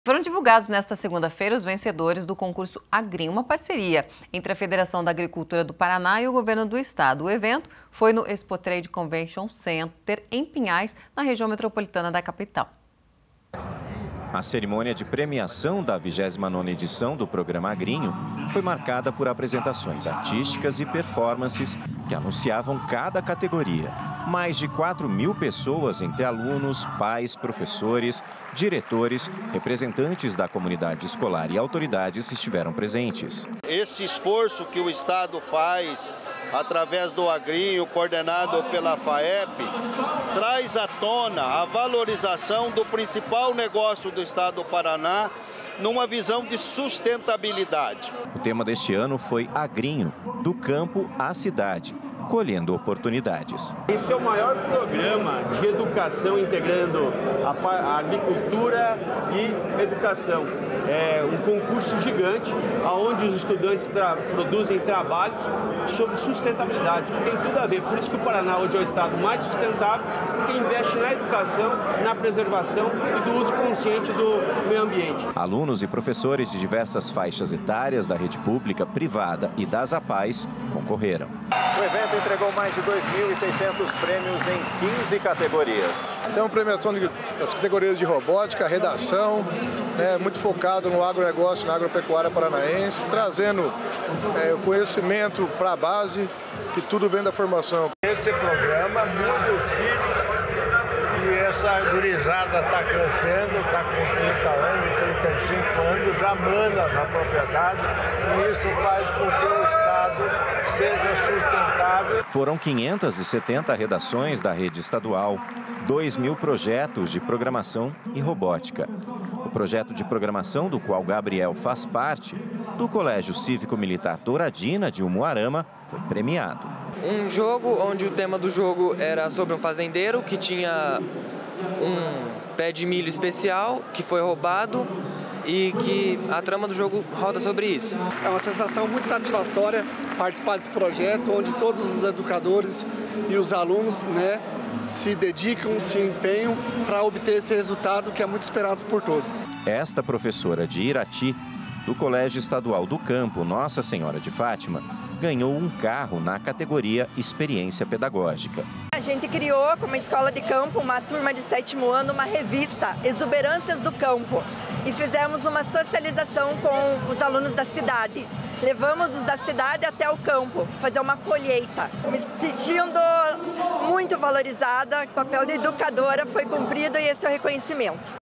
Foram divulgados nesta segunda-feira os vencedores do concurso Agrinho, uma parceria entre a Federação da Agricultura do Paraná e o Governo do Estado. O evento foi no Expo Trade Convention Center, em Pinhais, na região metropolitana da capital. A cerimônia de premiação da 29ª edição do programa Agrinho foi marcada por apresentações artísticas e performances que anunciavam cada categoria. Mais de 4.000 pessoas, entre alunos, pais, professores, diretores, representantes da comunidade escolar e autoridades estiveram presentes. Esse esforço que o Estado faz através do Agrinho, coordenado pela FAEP, traz à tona a valorização do principal negócio do Estado do Paraná numa visão de sustentabilidade. O tema deste ano foi Agrinho, do campo à cidade, colhendo oportunidades. Esse é o maior programa de educação integrando a agricultura e educação. É um concurso gigante, onde os estudantes produzem trabalhos sobre sustentabilidade, que tem tudo a ver. Por isso que o Paraná hoje é o estado mais sustentável, que investe na educação, na preservação e do uso consciente do meio ambiente. Alunos e professores de diversas faixas etárias da rede pública, privada e das APAES concorreram. O evento entregou mais de 2.600 prêmios em 15 categorias. Tem uma premiação das categorias de robótica, redação, muito focado no agronegócio, na agropecuária paranaense, trazendo o conhecimento para a base, que tudo vem da formação. Esse programa muda os filhos e essa gurizada está crescendo, está com 30 anos, 35 anos, já manda na propriedade e isso faz com que o Estado seja sustentável. Foram 570 redações da rede estadual, 2.000 projetos de programação e robótica. O projeto de programação, do qual Gabriel faz parte, do Colégio Cívico-Militar Douradina de Umuarama, foi premiado. Um jogo onde o tema do jogo era sobre um fazendeiro que tinha um pé de milho especial que foi roubado e que a trama do jogo roda sobre isso. É uma sensação muito satisfatória participar desse projeto, onde todos os educadores e os alunos, se dedicam, se empenham para obter esse resultado que é muito esperado por todos. Esta professora de Irati, do Colégio Estadual do Campo Nossa Senhora de Fátima, ganhou um carro na categoria Experiência Pedagógica. A gente criou, como escola de campo, uma turma de 7º ano, uma revista, Exuberâncias do Campo, e fizemos uma socialização com os alunos da cidade. Levamos os da cidade até o campo, fazer uma colheita. Me sentindo muito valorizada, o papel de educadora foi cumprido e esse é o reconhecimento.